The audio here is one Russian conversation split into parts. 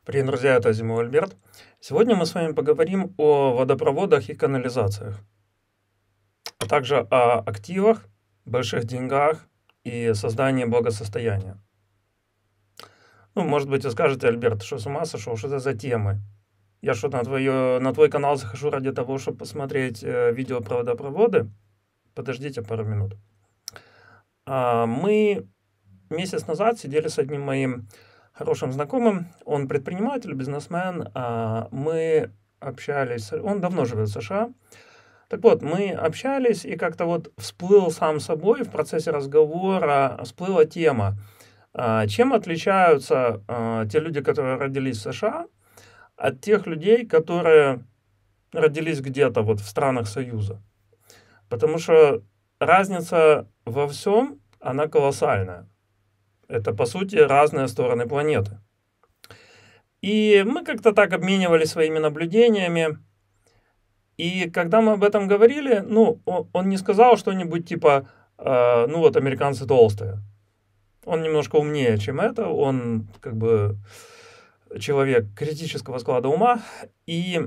Привет, друзья, это Зимой Альберт. Сегодня мы с вами поговорим о водопроводах и канализациях, а также о активах, больших деньгах и создании благосостояния. Ну, может быть, вы скажете: Альберт, ты что, с ума сошел? Что это за темы? Я что, на твой канал захожу ради того, чтобы посмотреть видео про водопроводы? Подождите пару минут. Мы месяц назад сидели с одним моим хорошим знакомым. Он предприниматель, бизнесмен. Мы общались. Он давно живет в США. Так вот, мы общались, и как-то вот всплыл сам собой в процессе разговора, всплыла тема. Чем отличаются те люди, которые родились в США, от тех людей, которые родились где-то вот в странах Союза? Потому что разница во всем, она колоссальная. Это, по сути, разные стороны планеты. И мы как-то так обменивались своими наблюдениями. И когда мы об этом говорили, ну, он не сказал что-нибудь типа, ну вот, американцы толстые. Он немножко умнее, чем это. Он как бы человек критического склада ума. И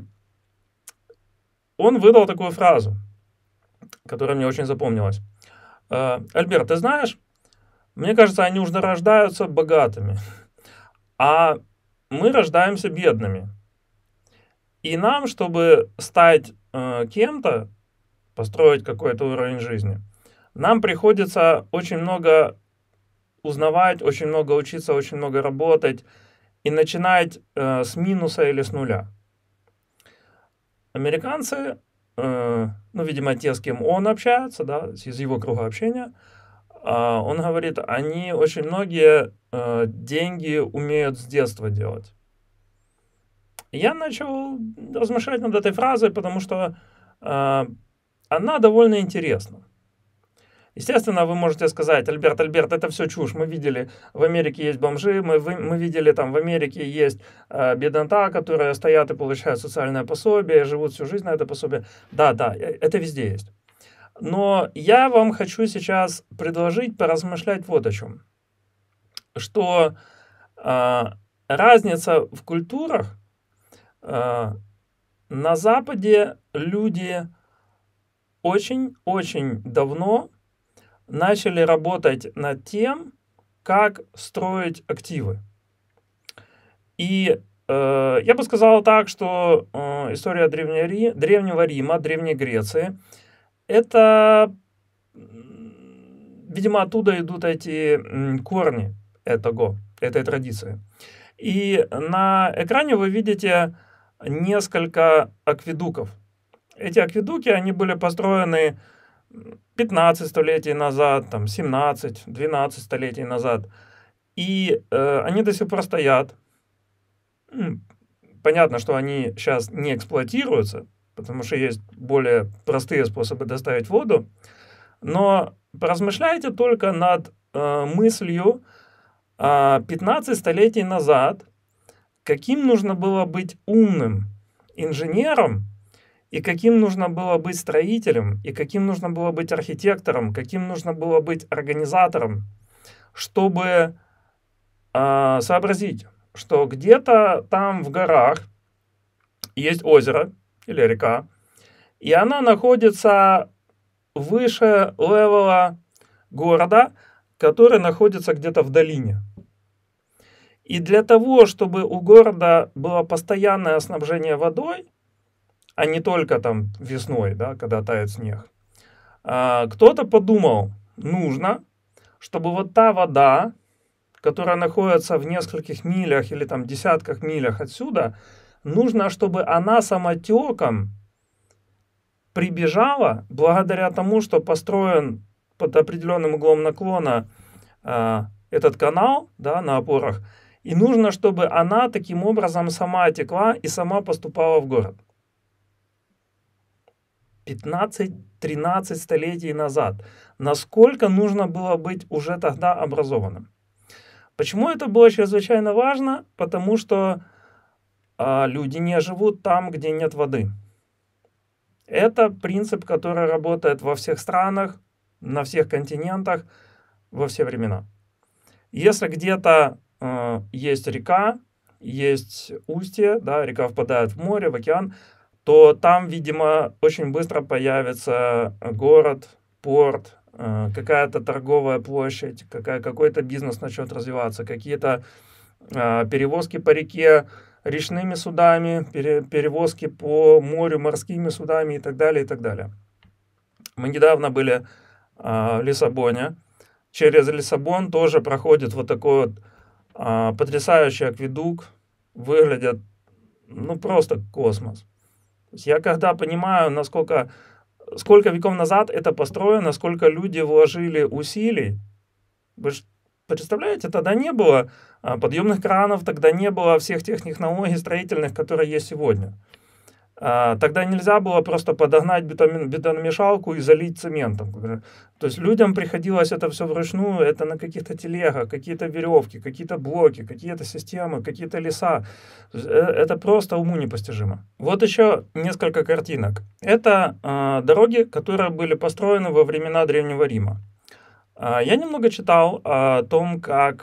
он выдал такую фразу, которая мне очень запомнилась. Альберт, ты знаешь, мне кажется, они уже рождаются богатыми, а мы рождаемся бедными. И нам, чтобы стать кем-то, построить какой-то уровень жизни, нам приходится очень много узнавать, очень много учиться, очень много работать и начинать с минуса или с нуля. Американцы, ну, видимо, те, с кем он общается, да, из его круга общения, он говорит, они очень многие деньги умеют с детства делать. Я начал размышлять над этой фразой, потому что она довольно интересна. Естественно, вы можете сказать: Альберт, это все чушь. Мы видели, в Америке есть бомжи, мы видели, там в Америке есть беднота, которые стоят и получают социальное пособие, живут всю жизнь на это пособие. Да, это везде есть. Но я вам хочу сейчас предложить поразмышлять вот о чем. Что разница в культурах, на Западе люди очень-очень давно начали работать над тем, как строить активы. И я бы сказал так, что история Древнего Рима, Древней Греции, это, видимо, оттуда идут эти корни этой традиции. И на экране вы видите несколько акведуков. Эти акведуки, они были построены 15 столетий назад, там 17, 12 столетий назад. И они до сих пор стоят. Понятно, что они сейчас не эксплуатируются, потому что есть более простые способы доставить воду. Но поразмышляйте только над мыслью 15 столетий назад, каким нужно было быть умным инженером, и каким нужно было быть строителем, и каким нужно было быть архитектором, каким нужно было быть организатором, чтобы сообразить, что где-то там в горах есть озеро или река, и она находится выше левела города, который находится где-то в долине. И для того, чтобы у города было постоянное снабжение водой, а не только там весной, да, когда тает снег, кто-то подумал, нужно, чтобы вот та вода, которая находится в нескольких милях или там десятках милях отсюда, нужно, чтобы она самотеком прибежала благодаря тому, что построен под определенным углом наклона этот канал, да, на опорах, и нужно, чтобы она таким образом сама текла и сама поступала в город. 15-13 столетий назад. Насколько нужно было быть уже тогда образованным? Почему это было чрезвычайно важно? Потому что люди не живут там, где нет воды. Это принцип, который работает во всех странах, на всех континентах, во все времена. Если где-то есть река, есть устье, да, река впадает в море, в океан, то там, видимо, очень быстро появится город, порт, какая-то торговая площадь, какой-то бизнес начнет развиваться, какие-то перевозки по реке речными судами, перевозки по морю морскими судами и так далее, и так далее. Мы недавно были в Лиссабоне. Через Лиссабон тоже проходит вот такой вот потрясающий акведук. Выглядит, ну, просто космос. Я когда понимаю, сколько веков назад это построено, сколько люди вложили усилий, вы же представляете, тогда не было подъемных кранов, тогда не было всех тех технологий строительных, которые есть сегодня. Тогда нельзя было просто подогнать бетономешалку и залить цементом. То есть людям приходилось это все вручную, это на каких-то телегах, какие-то веревки, какие-то блоки, какие-то системы, какие-то леса. Это просто уму непостижимо. Вот еще несколько картинок. Это дороги, которые были построены во времена Древнего Рима. Я немного читал о том, как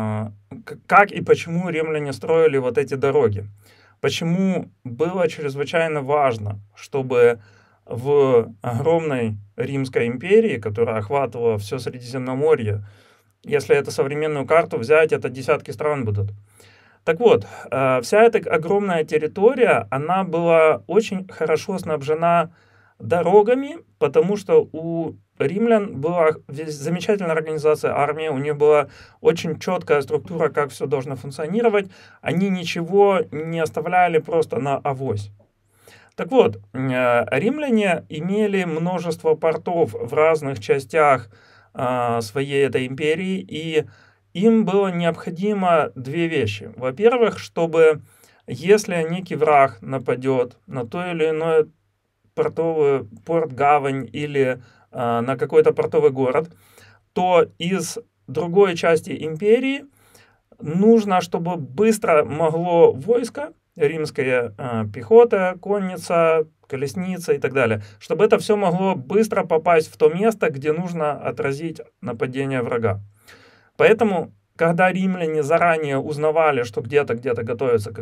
и почему римляне строили вот эти дороги. Почему было чрезвычайно важно, чтобы в огромной Римской империи, которая охватывала все Средиземноморье, если это современную карту взять, это десятки стран будут. Так вот, вся эта огромная территория, она была очень хорошо снабжена дорогами, потому что у римлян была замечательная организация армии, у них была очень четкая структура, как все должно функционировать. Они ничего не оставляли просто на авось. Так вот, римляне имели множество портов в разных частях своей этой империи, и им было необходимо две вещи. Во-первых, чтобы если некий враг нападет на то или иное порт, гавань или на какой-то портовый город, то из другой части империи нужно, чтобы быстро могло войско, римская пехота, конница, колесница и так далее, чтобы это все могло быстро попасть в то место, где нужно отразить нападение врага. Поэтому, когда римляне заранее узнавали, что где-то готовится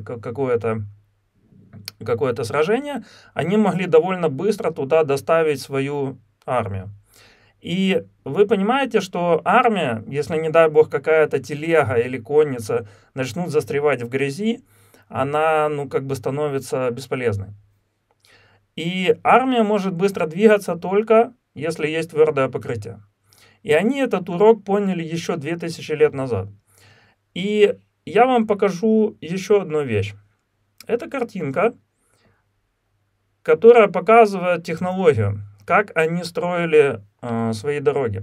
какое-то сражение, они могли довольно быстро туда доставить свою армию. И вы понимаете, что армия, если, не дай бог, какая-то телега или конница начнут застревать в грязи, она, становится бесполезной. И армия может быстро двигаться только, если есть твердое покрытие. И они этот урок поняли еще 2000 лет назад. И я вам покажу еще одну вещь. Это картинка, которая показывает технологию, как они строили свои дороги.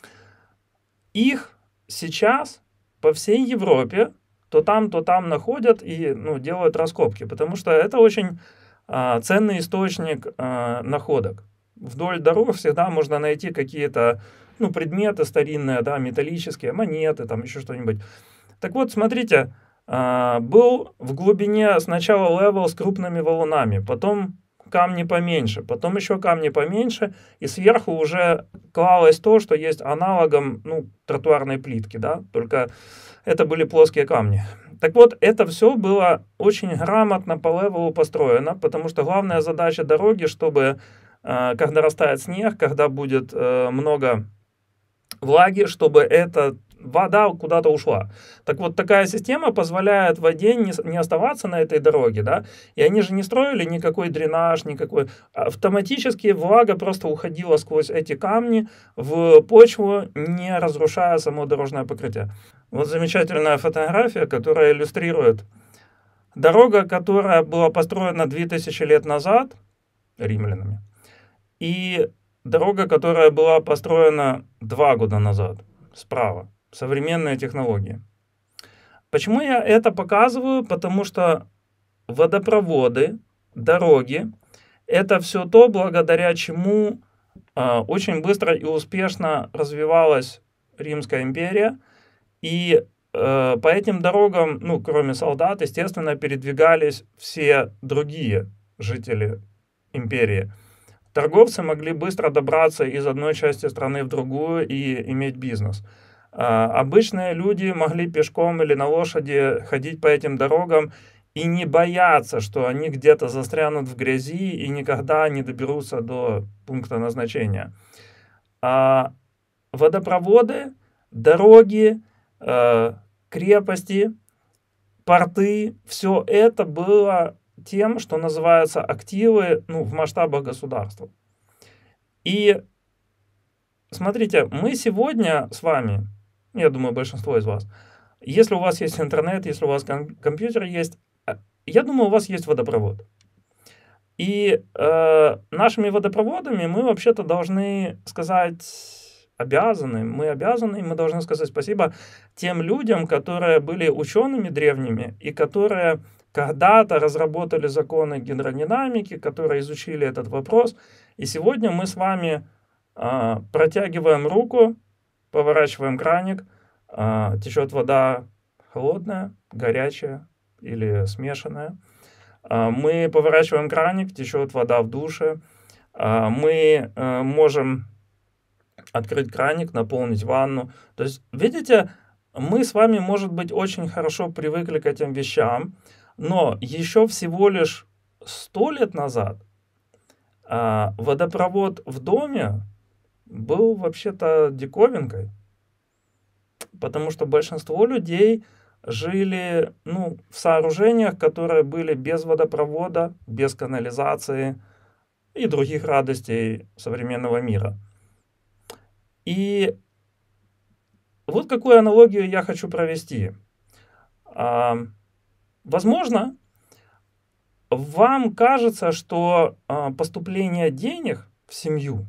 Их сейчас по всей Европе то там находят и делают раскопки, потому что это очень ценный источник находок. Вдоль дорог всегда можно найти какие-то предметы старинные, да, металлические, монеты, там еще что-нибудь. Так вот, смотрите, был в глубине сначала левел с крупными валунами, потом камни поменьше, потом еще камни поменьше, и сверху уже клалось то, что есть аналогом тротуарной плитки, да, только это были плоские камни. Так вот, это все было очень грамотно по левелу построено, потому что главная задача дороги, чтобы когда растает снег, когда будет много влаги, чтобы эта вода куда-то ушла. Так вот, такая система позволяет воде не оставаться на этой дороге, да, и они же не строили никакой дренаж, никакой. Автоматически влага просто уходила сквозь эти камни в почву, не разрушая само дорожное покрытие. Вот замечательная фотография, которая иллюстрирует дорога, которая была построена 2000 лет назад римлянами, и дорога, которая была построена 2 года назад, справа. Современные технологии. Почему я это показываю? Потому что водопроводы, дороги, это все то, благодаря чему очень быстро и успешно развивалась Римская империя. И по этим дорогам, кроме солдат, естественно, передвигались все другие жители империи. Торговцы могли быстро добраться из одной части страны в другую и иметь бизнес. Обычные люди могли пешком или на лошади ходить по этим дорогам и не бояться, что они где-то застрянут в грязи и никогда не доберутся до пункта назначения. Водопроводы, дороги, крепости, порты, все это было тем, что называется активы, в масштабах государства. И смотрите, мы сегодня с вами, я думаю, большинство из вас, если у вас есть интернет, если у вас компьютер есть, я думаю, у вас есть водопровод. И нашими водопроводами мы вообще-то должны сказать, мы должны сказать спасибо тем людям, которые были учеными древними и которые когда-то разработали законы гидродинамики, которые изучили этот вопрос. И сегодня мы с вами протягиваем руку, поворачиваем краник, течет вода холодная, горячая или смешанная. Мы поворачиваем краник, течет вода в душе. Мы можем открыть краник, наполнить ванну. То есть, видите, мы с вами, может быть, очень хорошо привыкли к этим вещам, но еще всего лишь 100 лет назад водопровод в доме был вообще-то диковинкой, потому что большинство людей жили в сооружениях, которые были без водопровода, без канализации и других радостей современного мира. И вот какую аналогию я хочу провести. Возможно, вам кажется, что поступление денег в семью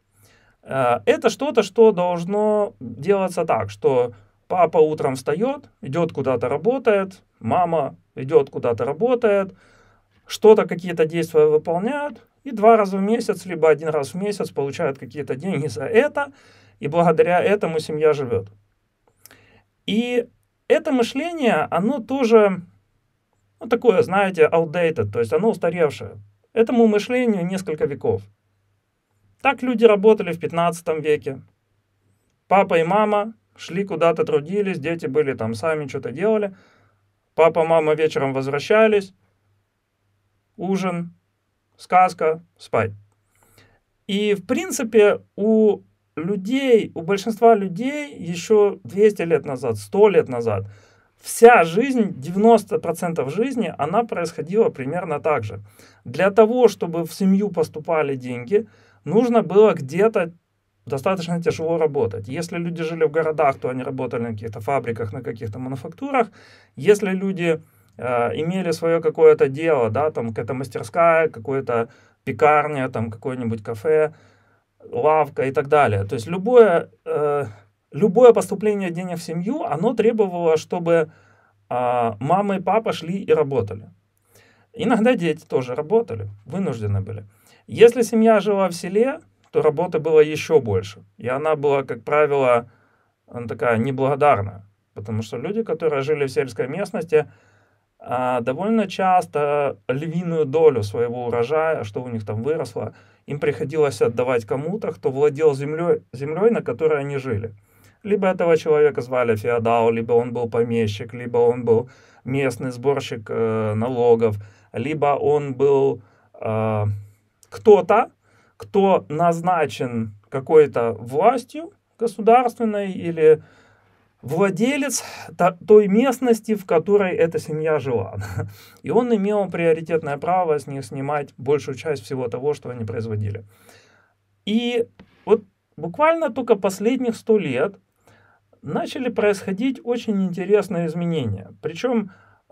это что-то, что должно делаться так, что папа утром встает, идет куда-то работает, мама идет куда-то работает, что-то, какие-то действия выполняют, и 2 раза в месяц, либо 1 раз в месяц получают какие-то деньги за это, и благодаря этому семья живет. И это мышление, оно тоже, такое, знаете, outdated, то есть оно устаревшее. Этому мышлению несколько веков. Так люди работали в 15 веке. Папа и мама шли куда-то, трудились, дети были там сами, что-то делали. Папа, мама вечером возвращались, ужин, сказка, спать. И, в принципе, у большинства людей еще 200 лет назад, 100 лет назад, вся жизнь, 90% жизни, она происходила примерно так же. Для того, чтобы в семью поступали деньги, нужно было где-то достаточно тяжело работать. Если люди жили в городах, то они работали на каких-то фабриках, на каких-то мануфактурах. Если люди имели свое какое-то дело, да, там какая-то мастерская, какая-то пекарня, там какое-нибудь кафе, лавка и так далее. То есть любое поступление денег в семью, оно требовало, чтобы мама и папа шли и работали. Иногда дети тоже работали, вынуждены были. Если семья жила в селе, то работы было еще больше. И она была, как правило, такая неблагодарная. Потому что люди, которые жили в сельской местности, довольно часто львиную долю своего урожая, что у них там выросло, им приходилось отдавать кому-то, кто владел землей, на которой они жили. Либо этого человека звали феодал, либо он был помещик, либо он был местный сборщик налогов, либо он был кто-то, кто назначен какой-то властью государственной или владелец той местности, в которой эта семья жила. И он имел приоритетное право с них снимать большую часть всего того, что они производили. И вот буквально только последних 100 лет начали происходить очень интересные изменения. Причем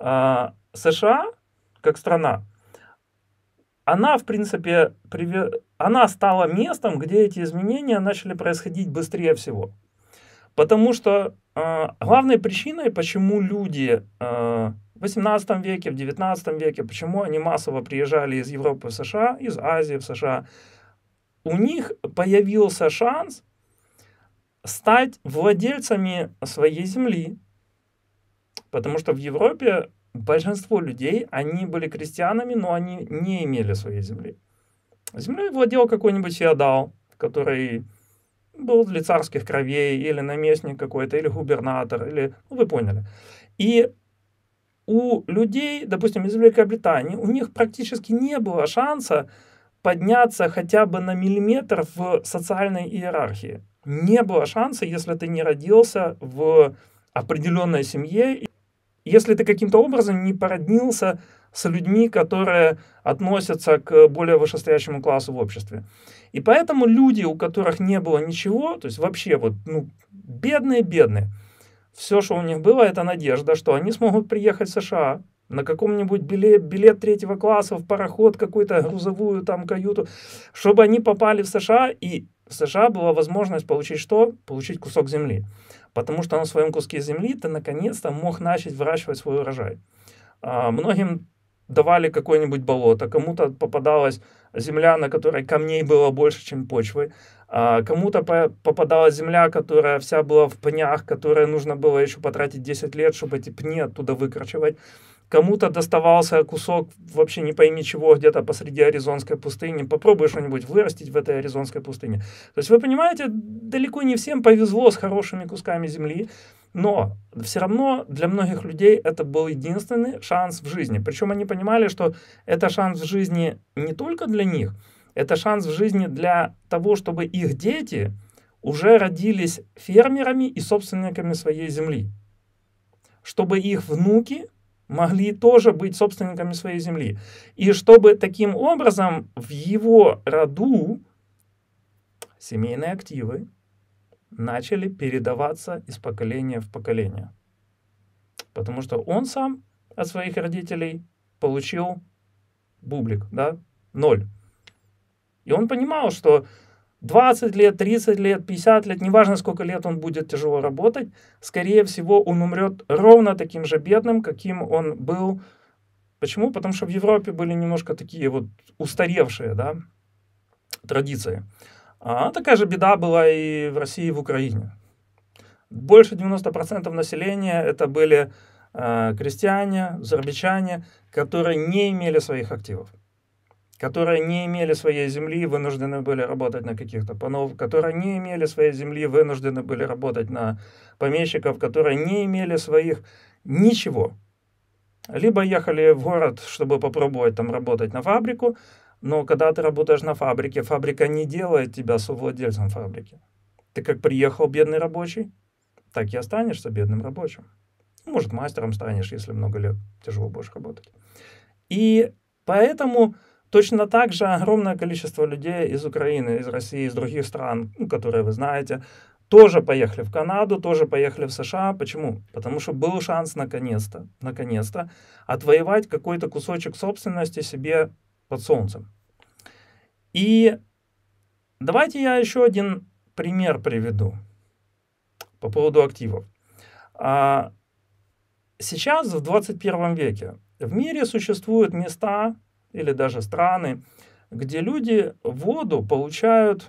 США, как страна, она, в принципе, она стала местом, где эти изменения начали происходить быстрее всего. Потому что главной причиной, почему люди в 18 веке, в 19 веке, почему они массово приезжали из Европы в США, из Азии в США, у них появился шанс стать владельцами своей земли. Потому что в Европе большинство людей, они были крестьянами, но они не имели своей земли. Землей владел какой-нибудь феодал, который был ли царских кровей, или наместник какой-то, или губернатор, или, ну, вы поняли. И у людей, допустим, из Великобритании, у них практически не было шанса подняться хотя бы на миллиметр в социальной иерархии. Не было шанса, если ты не родился в определенной семье, если ты каким-то образом не породнился с людьми, которые относятся к более вышестоящему классу в обществе. И поэтому люди, у которых не было ничего, то есть вообще вот, ну, бедные, все, что у них было, это надежда, что они смогут приехать в США на каком-нибудь билет третьего класса в пароход, какую-то грузовую там каюту, чтобы они попали в США, и в США была возможность получить что? Получить кусок земли. Потому что на своем куске земли ты наконец-то мог начать выращивать свой урожай. Многим давали какое-нибудь болото, кому-то попадалась земля, на которой камней было больше, чем почвы, кому-то попадалась земля, которая вся была в пнях, которой нужно было еще потратить 10 лет, чтобы эти пни оттуда выкорчевать. Кому-то доставался кусок вообще не пойми чего, где-то посреди Аризонской пустыни. Попробуй что-нибудь вырастить в этой Аризонской пустыне. То есть вы понимаете, далеко не всем повезло с хорошими кусками земли, но все равно для многих людей это был единственный шанс в жизни. Причем они понимали, что это шанс в жизни не только для них, это шанс в жизни для того, чтобы их дети уже родились фермерами и собственниками своей земли. Чтобы их внуки могли тоже быть собственниками своей земли. И чтобы таким образом в его роду семейные активы начали передаваться из поколения в поколение. Потому что он сам от своих родителей получил бублик, да, 0. И он понимал, что 20 лет, 30 лет, 50 лет, неважно сколько лет он будет тяжело работать, скорее всего он умрет ровно таким же бедным, каким он был. Почему? Потому что в Европе были немножко такие вот устаревшие, да, традиции. А такая же беда была и в России, и в Украине. Больше 90% населения это были крестьяне, зарбичане, которые не имели своих активов, которые не имели своей земли, вынуждены были работать на каких-то панов, которые не имели своей земли, вынуждены были работать на помещиков, которые не имели своих ничего. Либо ехали в город, чтобы попробовать там работать на фабрику, но когда ты работаешь на фабрике, фабрика не делает тебя совладельцем фабрики. Ты как приехал бедный рабочий, так и останешься бедным рабочим. Может, мастером станешь, если много лет тяжело будешь работать. И поэтому точно так же огромное количество людей из Украины, из России, из других стран, которые вы знаете, тоже поехали в Канаду, тоже поехали в США. Почему? Потому что был шанс наконец-то отвоевать какой-то кусочек собственности себе под солнцем. И давайте я еще один пример приведу по поводу активов. Сейчас, в 21 веке, в мире существуют места или даже страны, где люди воду получают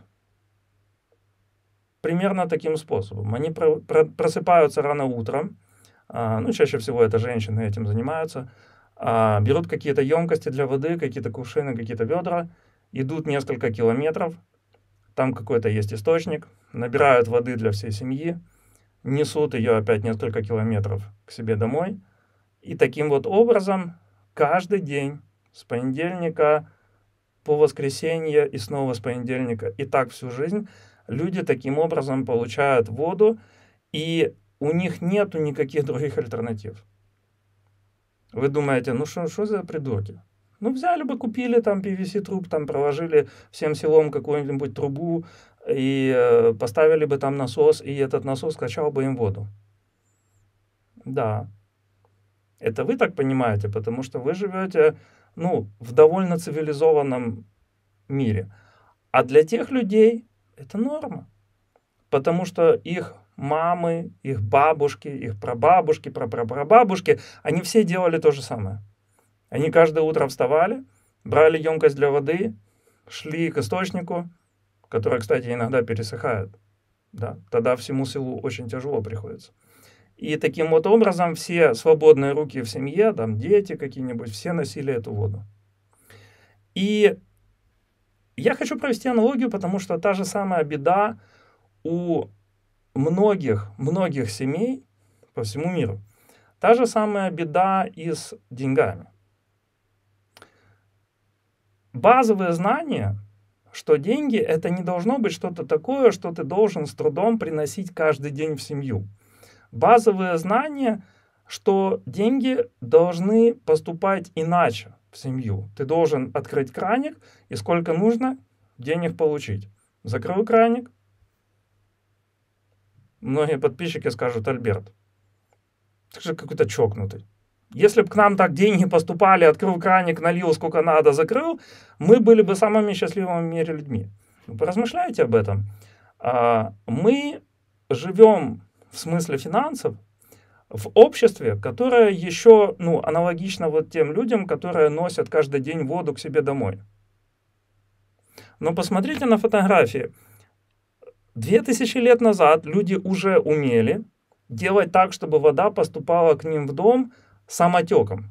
примерно таким способом. Они просыпаются рано утром, ну, чаще всего это женщины этим занимаются, берут какие-то емкости для воды, какие-то кувшины, какие-то ведра, идут несколько километров, там какой-то есть источник, набирают воды для всей семьи, несут ее опять несколько километров к себе домой, и таким вот образом каждый день с понедельника по воскресенье и снова с понедельника, и так всю жизнь люди таким образом получают воду, и у них нету никаких других альтернатив. Вы думаете, ну что за придурки? Ну взяли бы, купили там PVC-труб, там проложили всем селом какую-нибудь трубу и поставили бы там насос, и этот насос качал бы им воду. Да, это вы так понимаете, потому что вы живете, ну, в довольно цивилизованном мире. А для тех людей это норма, потому что их мамы, их бабушки, их прабабушки, прапрапрабабушки, они все делали то же самое. Они каждое утро вставали, брали емкость для воды, шли к источнику, который, кстати, иногда пересыхает. Да? Тогда всему селу очень тяжело приходится. И таким вот образом все свободные руки в семье, там дети какие-нибудь, все носили эту воду. И я хочу провести аналогию, потому что та же самая беда у многих семей по всему миру. Та же самая беда и с деньгами. Базовые знания, что деньги это не должно быть что-то такое, что ты должен с трудом приносить каждый день в семью. Базовые знания, что деньги должны поступать иначе в семью. Ты должен открыть краник и сколько нужно денег получить. Закрыл краник. Многие подписчики скажут: Альберт, ты же какой-то чокнутый. Если бы к нам так деньги поступали, открыл краник, налил сколько надо, закрыл, мы были бы самыми счастливыми в мире людьми. Вы поразмышляйте об этом. Мы живем в смысле финансов в обществе, которое еще аналогично вот тем людям, которые носят каждый день воду к себе домой. Но посмотрите на фотографии. 2000 лет назад люди уже умели делать так, чтобы вода поступала к ним в дом самотеком.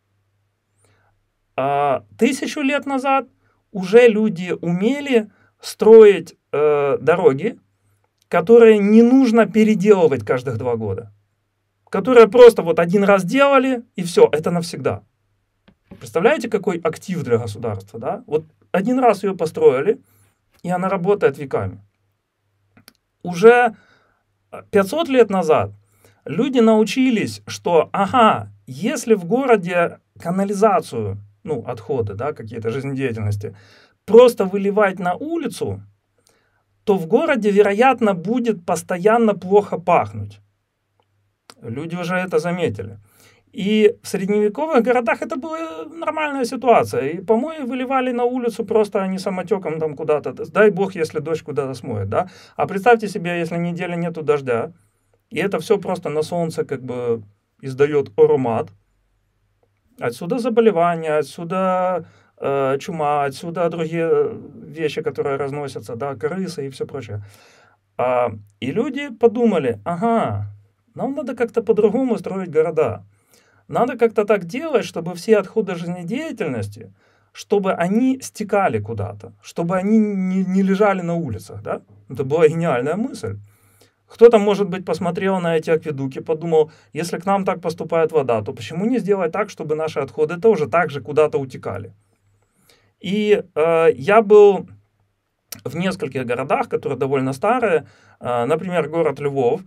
1000 лет назад уже люди умели строить дороги, которые не нужно переделывать каждых 2 года. Которые просто вот один раз делали, и все, это навсегда. Представляете, какой актив для государства, да? Вот один раз ее построили, и она работает веками. Уже 500 лет назад люди научились, что, если в городе канализацию, отходы, да, какие-то жизнедеятельности, просто выливать на улицу, то в городе, вероятно, будет постоянно плохо пахнуть. Люди уже это заметили. И в средневековых городах это была нормальная ситуация. И помои выливали на улицу просто они самотеком там куда-то. Дай бог, если дождь куда-то смоет, да. А представьте себе, если неделю нету дождя, и это все просто на солнце как бы издает аромат. Отсюда заболевания, отсюда чума, отсюда другие вещи, которые разносятся, да, крысы и все прочее. И люди подумали: нам надо как-то по-другому строить города. Надо как-то так делать, чтобы все отходы жизнедеятельности, чтобы они стекали куда-то, чтобы они не лежали на улицах, да? Это была гениальная мысль. Кто-то, может быть, посмотрел на эти акведуки, подумал: если к нам так поступает вода, то почему не сделать так, чтобы наши отходы тоже так же куда-то утекали? И я был в нескольких городах, которые довольно старые, например, город Львов.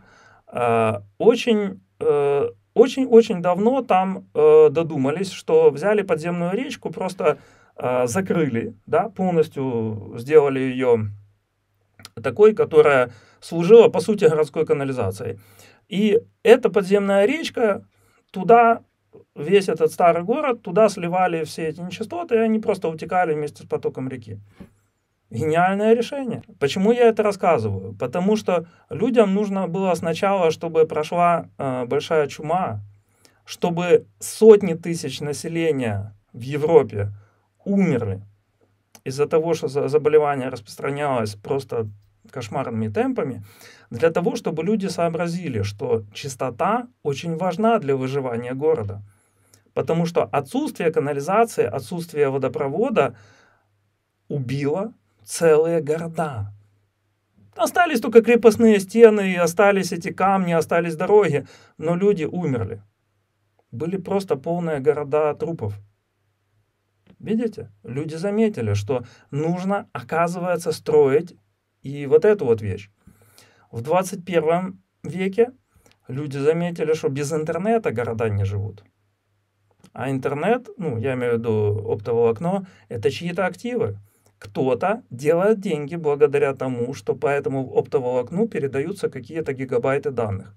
Очень давно там додумались, что взяли подземную речку, просто закрыли, да, полностью сделали ее такой, которая служила, по сути, городской канализацией. И эта подземная речка, туда, весь этот старый город, туда сливали все эти нечистоты, и они просто утекали вместе с потоком реки. Гениальное решение. Почему я это рассказываю? Потому что людям нужно было сначала, чтобы прошла большая чума, чтобы сотни тысяч населения в Европе умерли из-за того, что заболевание распространялось просто кошмарными темпами, для того, чтобы люди сообразили, что чистота очень важна для выживания города. Потому что отсутствие канализации, отсутствие водопровода убило целые города. Остались только крепостные стены, остались эти камни, остались дороги, но люди умерли. Были просто полные города трупов. Видите? Люди заметили, что нужно, оказывается, строить и вот эту вот вещь. В 21 веке люди заметили, что без интернета города не живут. А интернет, я имею в виду оптоволокно, это чьи-то активы. Кто-то делает деньги благодаря тому, что по этому оптоволокну передаются какие-то гигабайты данных.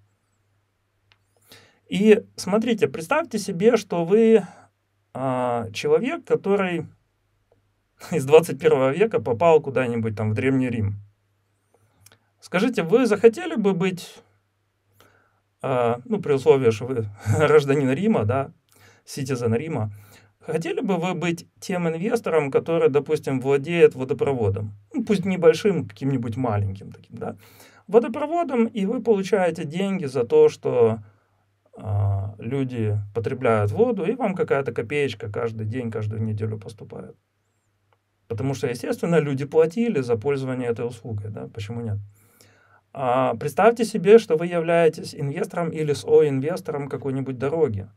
И смотрите, представьте себе, что вы человек, который из 21 века попал куда-нибудь там в Древний Рим. Скажите, вы захотели бы быть, при условии, что вы гражданин Рима, да, citizen Рима, хотели бы вы быть тем инвестором, который, допустим, владеет водопроводом? Пусть небольшим, каким-нибудь маленьким таким, да? Водопроводом, и вы получаете деньги за то, что люди потребляют воду, и вам какая-то копеечка каждый день, каждую неделю поступает. Потому что, естественно, люди платили за пользование этой услугой, да? Почему нет? Представьте себе, что вы являетесь инвестором или соинвестором какой-нибудь дороги.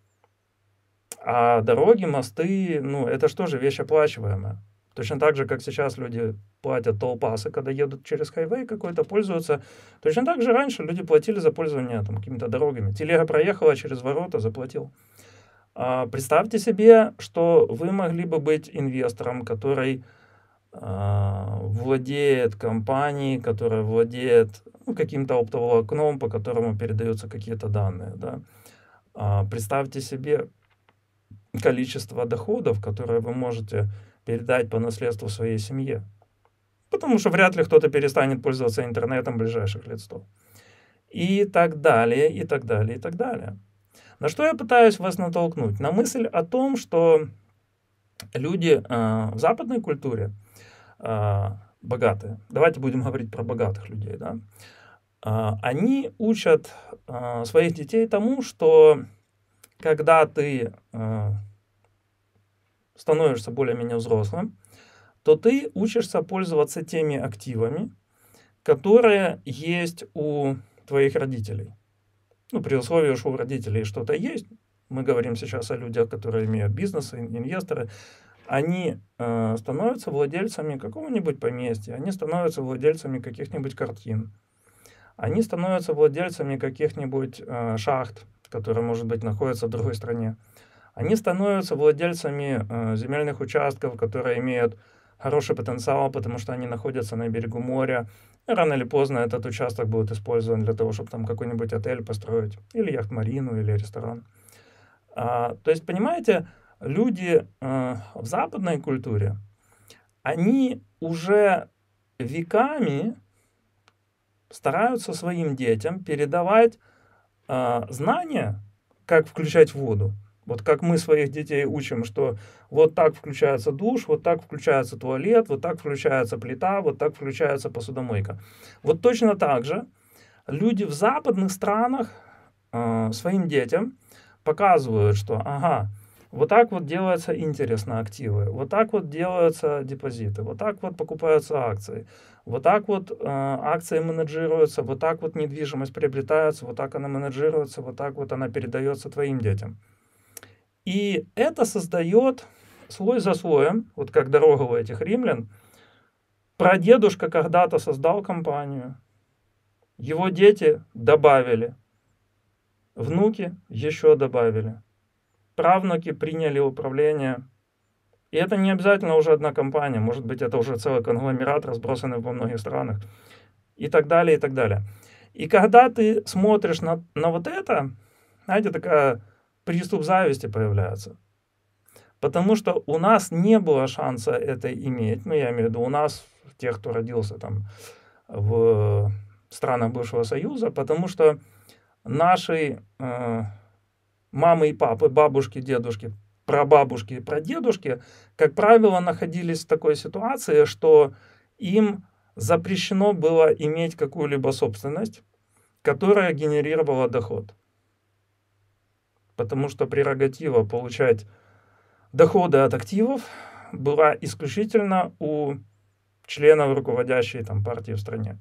А дороги, мосты, это что же вещь оплачиваемая. Точно так же, как сейчас люди платят толпасы, когда едут через хайвей какой-то, пользуются. Точно так же раньше люди платили за пользование какими-то дорогами. Телега проехала через ворота, заплатил. Представьте себе, что вы могли бы быть инвестором, который владеет компанией, которая владеет каким-то оптоволокном, по которому передаются какие-то данные. Да? Представьте себе количество доходов, которые вы можете передать по наследству своей семье. Потому что вряд ли кто-то перестанет пользоваться интернетом в ближайших лет 100. И так далее, и так далее, и так далее. На что я пытаюсь вас натолкнуть? На мысль о том, что люди в западной культуре богатые, давайте будем говорить про богатых людей, да, они учат своих детей тому, что когда ты становишься более-менее взрослым, то ты учишься пользоваться теми активами, которые есть у твоих родителей. При условии, что у родителей что-то есть, мы говорим сейчас о людях, которые имеют бизнес, инвесторы, они становятся владельцами какого-нибудь поместья, они становятся владельцами каких-нибудь картин, они становятся владельцами каких-нибудь шахт, которые, может быть, находятся в другой стране. Они становятся владельцами земельных участков, которые имеют хороший потенциал, потому что они находятся на берегу моря. И рано или поздно этот участок будет использован для того, чтобы там какой-нибудь отель построить, или яхт-марину, или ресторан. То есть, понимаете, люди в западной культуре, они уже веками стараются своим детям передавать знания, как включать воду. Вот как мы своих детей учим, что вот так включается душ, вот так включается туалет, вот так включается плита, вот так включается посудомойка. Вот точно так же люди в западных странах своим детям показывают, что вот так вот делаются интерес на активы, вот так вот делаются депозиты, вот так вот покупаются акции, вот так вот акции менеджируются, вот так вот недвижимость приобретается, вот так она менеджируется, вот так вот она передается твоим детям. И это создает слой за слоем, вот как дорога у этих римлян. Прадедушка когда-то создал компанию, его дети добавили, внуки еще добавили, правнуки приняли управление. И это не обязательно уже одна компания, может быть, это уже целый конгломерат, разбросанный во многих странах, и так далее, и так далее. И когда ты смотришь на вот это, знаете, такая приступ зависти появляется. Потому что у нас не было шанса это иметь. Я имею в виду у нас, тех, кто родился там в странах бывшего Союза, потому что наши мамы и папы, бабушки, дедушки, прабабушки и прадедушки, как правило, находились в такой ситуации, что им запрещено было иметь какую-либо собственность, которая генерировала доход. Потому что прерогатива получать доходы от активов была исключительно у членов руководящей партии в стране.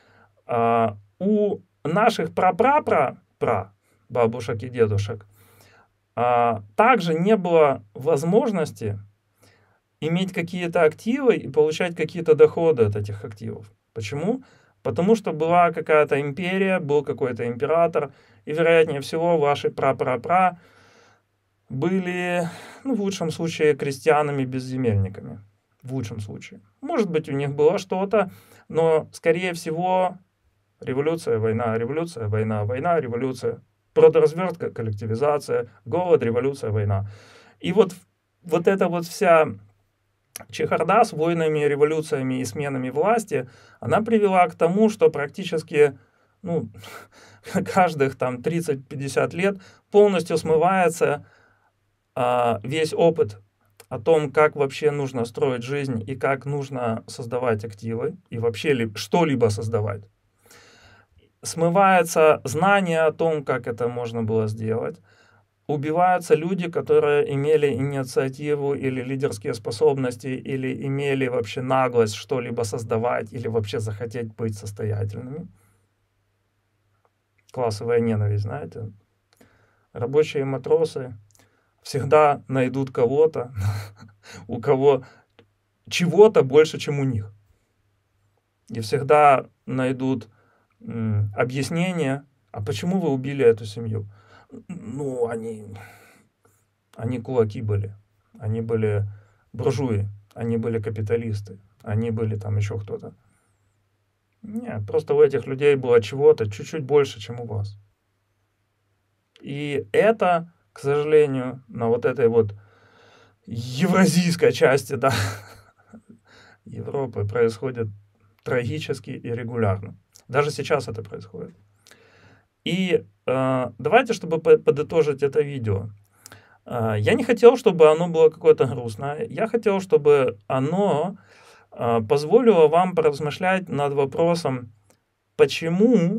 У наших бабушек и дедушек также не было возможности иметь какие-то активы и получать какие-то доходы от этих активов. Почему? Потому что была какая-то империя, был какой-то император, и, вероятнее всего, ваши пра были, в лучшем случае, крестьянами-безземельниками. В лучшем случае. Может быть, у них было что-то, но, скорее всего, революция, война, война, революция. Продоразвертка, коллективизация, голод, революция, война. И вот эта вот вся чехарда с войнами, революциями и сменами власти, она привела к тому, что практически каждых 30-50 лет полностью смывается весь опыт о том, как вообще нужно строить жизнь и как нужно создавать активы и вообще что-либо создавать. Смывается знание о том, как это можно было сделать. убиваются люди, которые имели инициативу или лидерские способности, или имели вообще наглость что-либо создавать, или вообще захотеть быть состоятельными. Классовая ненависть, знаете. Рабочие матросы всегда найдут кого-то, у кого чего-то больше, чем у них. И всегда найдут объяснение, а почему вы убили эту семью? Ну, они кулаки были, они были буржуи, они были капиталисты, они были там еще кто-то. Нет, просто у этих людей было чего-то чуть-чуть больше, чем у вас. И это, к сожалению, на вот этой вот евразийской части, да, Европы происходит трагически и регулярно. Даже сейчас это происходит. И давайте, чтобы подытожить это видео. Я не хотел, чтобы оно было какое-то грустное. Я хотел, чтобы оно позволило вам поразмышлять над вопросом, почему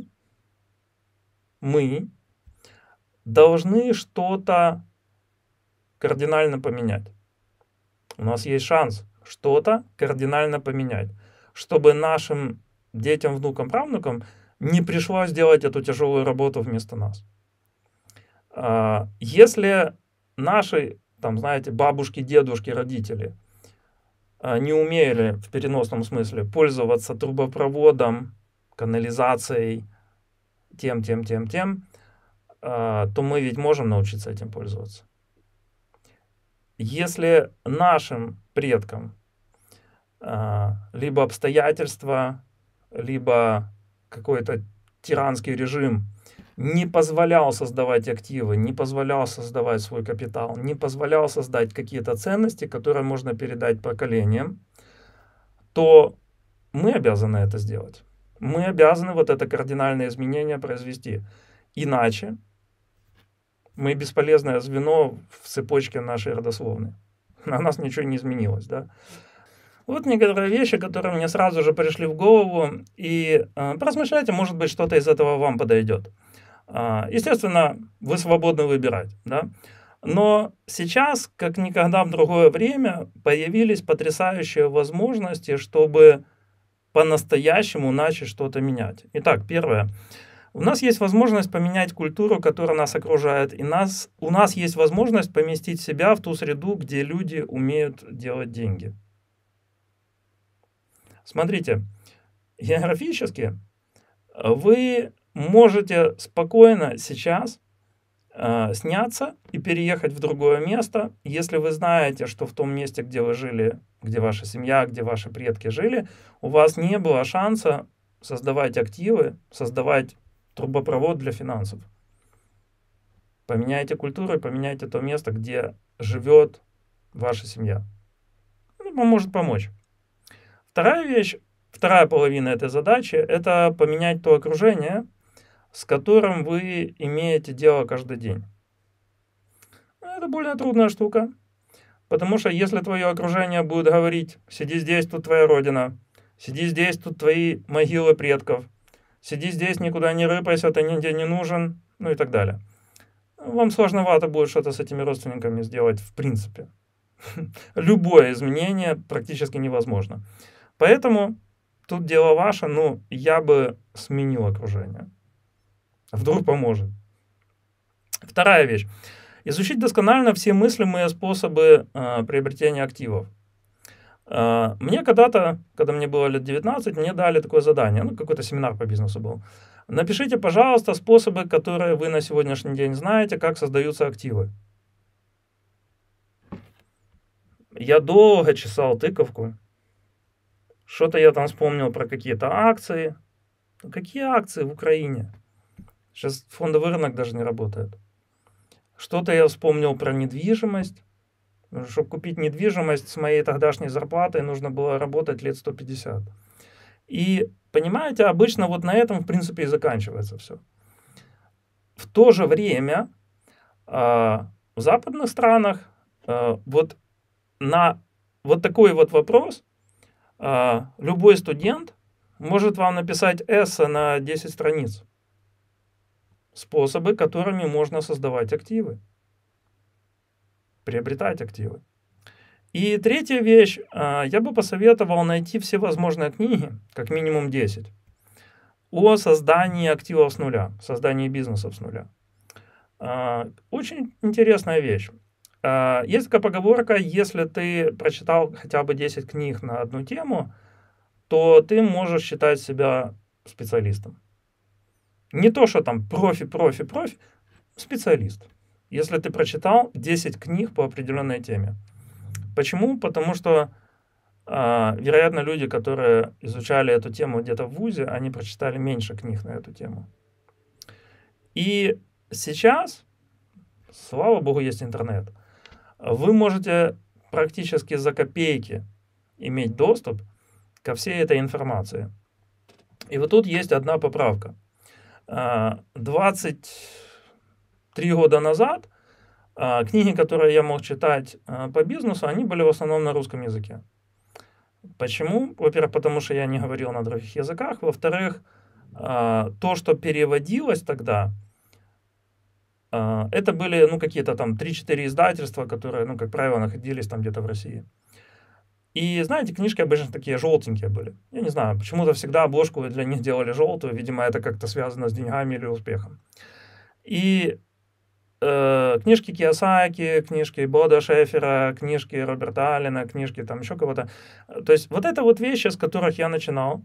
мы должны что-то кардинально поменять. У нас есть шанс что-то кардинально поменять, чтобы нашим детям, внукам, правнукам не пришлось делать эту тяжелую работу вместо нас. Если наши, там, знаете, бабушки, дедушки, родители не умели в переносном смысле пользоваться трубопроводом, канализацией, тем, то мы ведь можем научиться этим пользоваться. Если нашим предкам либо обстоятельства, либо какой-то тиранский режим не позволял создавать активы, не позволял создавать свой капитал, не позволял создать какие-то ценности, которые можно передать поколениям, то мы обязаны это сделать. Мы обязаны вот это кардинальное изменение произвести. Иначе мы бесполезное звено в цепочке нашей родословной. На нас ничего не изменилось, да? Вот некоторые вещи, которые мне сразу же пришли в голову, и поразмышляйте, может быть, что-то из этого вам подойдет. Естественно, вы свободны выбирать, да? Но сейчас, как никогда в другое время, появились потрясающие возможности, чтобы по-настоящему начать что-то менять. Итак, первое. У нас есть возможность поменять культуру, которая нас окружает, и у нас есть возможность поместить себя в ту среду, где люди умеют делать деньги. Смотрите, географически вы можете спокойно сейчас сняться и переехать в другое место, если вы знаете, что в том месте, где вы жили, где ваша семья, где ваши предки жили, у вас не было шанса создавать активы, создавать трубопровод для финансов. Поменяйте культуру, поменяйте то место, где живет ваша семья. Это может помочь. Вторая вещь, вторая половина этой задачи, это поменять то окружение, с которым вы имеете дело каждый день. Это более трудная штука, потому что если твое окружение будет говорить: сиди здесь, тут твоя родина, сиди здесь, тут твои могилы предков, сиди здесь, никуда не рыпайся, ты нигде не нужен, ну и так далее. Вам сложновато будет что-то с этими родственниками сделать в принципе. Любое изменение практически невозможно. Поэтому тут дело ваше, но я бы сменил окружение. Вдруг поможет. Вторая вещь. Изучить досконально все мыслимые способы приобретения активов. Мне когда-то, когда мне было лет 19, мне дали такое задание, какой-то семинар по бизнесу был. Напишите, пожалуйста, способы, которые вы на сегодняшний день знаете, как создаются активы. Я долго чесал тыковку. Что-то я там вспомнил про какие-то акции. Какие акции в Украине? Сейчас фондовый рынок даже не работает. Что-то я вспомнил про недвижимость. Чтобы купить недвижимость с моей тогдашней зарплатой, нужно было работать лет 150. И, понимаете, обычно вот на этом, в принципе, и заканчивается все. В то же время в западных странах вот на вот такой вот вопрос любой студент может вам написать эссе на 10 страниц. Способы, которыми можно создавать активы. приобретать активы. И третья вещь, я бы посоветовал найти всевозможные книги, как минимум 10, о создании активов с нуля, создании бизнеса с нуля. Очень интересная вещь. Есть такая поговорка: если ты прочитал хотя бы 10 книг на одну тему, то ты можешь считать себя специалистом. Не то, что там профи, специалист. Если ты прочитал 10 книг по определенной теме. Почему? Потому что, вероятно, люди, которые изучали эту тему где-то в вузе, они прочитали меньше книг на эту тему. И сейчас, слава богу, есть интернет. Вы можете практически за копейки иметь доступ ко всей этой информации. И вот тут есть одна поправка. 23 года назад книги, которые я мог читать по бизнесу, они были в основном на русском языке. Почему? Во-первых, потому что я не говорил на других языках. Во-вторых, то, что переводилось тогда, это были, какие-то там 3-4 издательства, которые, как правило, находились там где-то в России. И, знаете, книжки обычно такие желтенькие были. Я не знаю, почему-то всегда обложку для них делали желтую. Видимо, это как-то связано с деньгами или успехом. И книжки Кийосаки, книжки Бода Шефера, книжки Роберта Аллена, книжки там еще кого-то. То есть вот это вот вещи, с которых я начинал.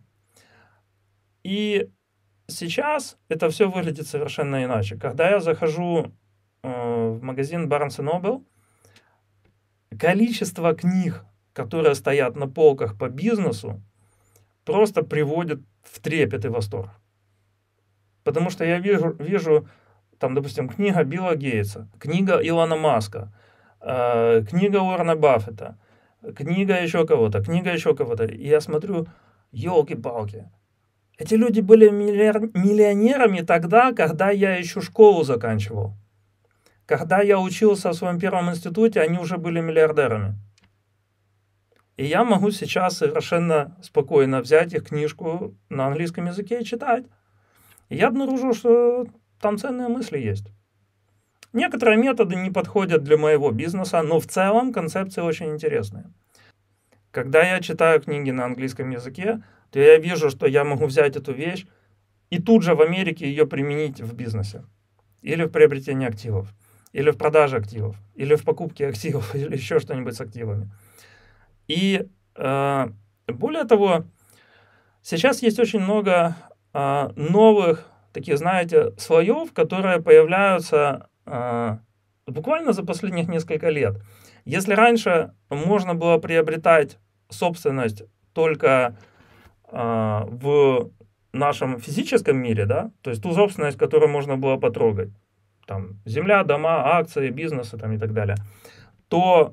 И сейчас это все выглядит совершенно иначе. Когда я захожу в магазин Barnes & Noble, количество книг, которые стоят на полках по бизнесу, просто приводит в трепет и восторг. Потому что я вижу там, допустим, книга Билла Гейтса, книга Илона Маска, книга Уоррена Баффета, книга еще кого-то. И я смотрю, елки-палки. Эти люди были миллионерами тогда, когда я еще школу заканчивал. Когда я учился в своем первом институте, они уже были миллиардерами. И я могу сейчас совершенно спокойно взять их книжку на английском языке и читать. И я обнаружил, что там ценные мысли есть. Некоторые методы не подходят для моего бизнеса, но в целом концепции очень интересные. Когда я читаю книги на английском языке, то я вижу, что я могу взять эту вещь и тут же в Америке ее применить в бизнесе. Или в приобретении активов, или в продаже активов, или в покупке активов, или еще что-нибудь с активами. И более того, сейчас есть очень много новых таких, знаете, слоев, которые появляются буквально за последних несколько лет. Если раньше можно было приобретать собственность только в нашем физическом мире, да, то есть ту собственность, которую можно было потрогать, там, земля, дома, акции, бизнесы там, и так далее, то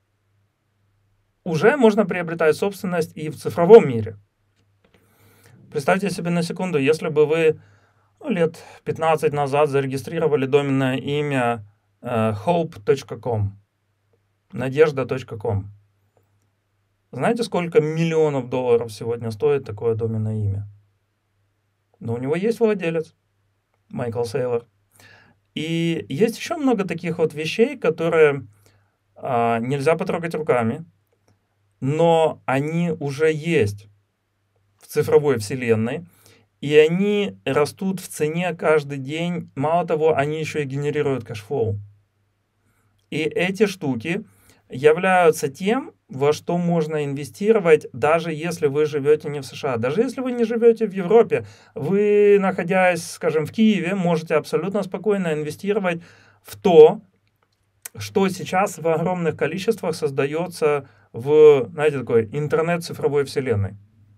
уже можно приобретать собственность и в цифровом мире. Представьте себе на секунду, если бы вы лет 15 назад зарегистрировали доменное имя hope.com, надежда.com. Знаете, сколько миллионов долларов сегодня стоит такое доменное имя? Но у него есть владелец, Майкл Сейлор. И есть еще много таких вот вещей, которые нельзя потрогать руками, но они уже есть в цифровой вселенной, и они растут в цене каждый день. Мало того, они еще и генерируют кэшфлоу. И эти штуки являются тем, во что можно инвестировать, даже если вы живете не в США. Даже если вы не живете в Европе, вы, находясь, скажем, в Киеве, можете абсолютно спокойно инвестировать в то, что сейчас в огромных количествах создается в, знаете, такой интернет цифровой вселенной.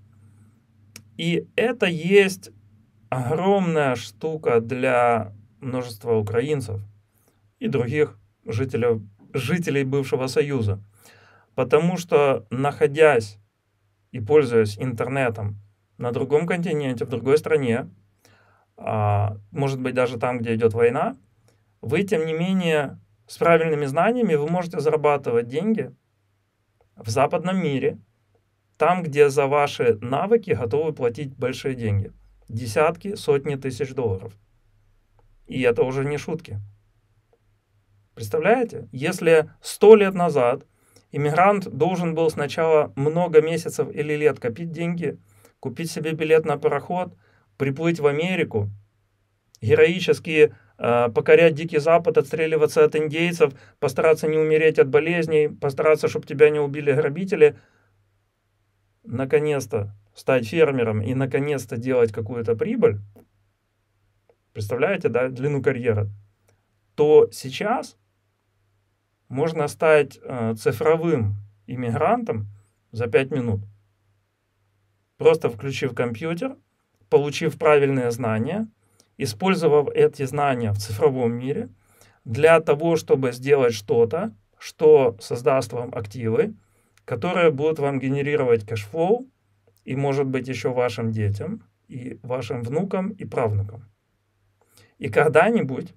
И это есть огромная штука для множества украинцев и других жителей бывшего Союза. Потому что, находясь и пользуясь интернетом на другом континенте, в другой стране, может быть, даже там, где идет война, вы, тем не менее, с правильными знаниями вы можете зарабатывать деньги в западном мире, там, где за ваши навыки готовы платить большие деньги. Десятки, сотни тысяч долларов. И это уже не шутки. Представляете? Если 100 лет назад иммигрант должен был сначала много месяцев или лет копить деньги, купить себе билет на пароход, приплыть в Америку, героически покорять Дикий Запад, отстреливаться от индейцев, постараться не умереть от болезней, постараться, чтобы тебя не убили грабители, наконец-то стать фермером и наконец-то делать какую-то прибыль, представляете, да, длину карьеры, то сейчас можно стать цифровым иммигрантом за 5 минут. Просто включив компьютер, получив правильные знания, использовав эти знания в цифровом мире для того, чтобы сделать что-то, что создаст вам активы, которые будут вам генерировать кэшфлоу и, может быть, еще вашим детям, и вашим внукам и правнукам. И когда-нибудь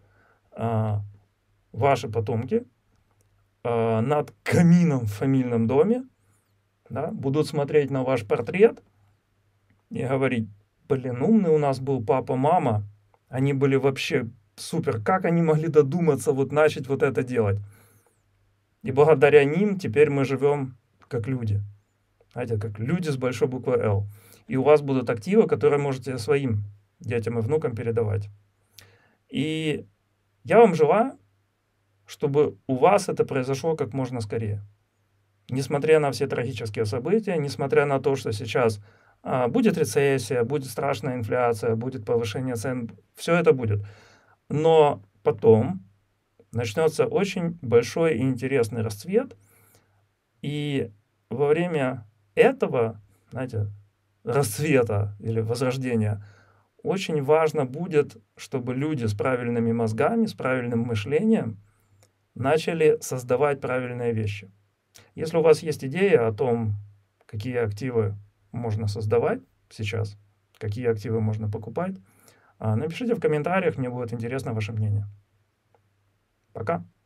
ваши потомки над камином в фамильном доме, да, будут смотреть на ваш портрет и говорить: блин, умный у нас был папа, мама, они были вообще супер, как они могли додуматься вот начать вот это делать. И благодаря ним теперь мы живем как люди. Знаете, как люди с большой буквы «Л». И у вас будут активы, которые можете своим детям и внукам передавать. И я вам желаю, чтобы у вас это произошло как можно скорее. Несмотря на все трагические события, несмотря на то, что сейчас будет рецессия, будет страшная инфляция, будет повышение цен, все это будет. Но потом начнется очень большой и интересный расцвет, и во время этого, знаете, расцвета или возрождения очень важно будет, чтобы люди с правильными мозгами, с правильным мышлением начали создавать правильные вещи. Если у вас есть идея о том, какие активы можно создавать сейчас, какие активы можно покупать, напишите в комментариях, мне будет интересно ваше мнение. Пока.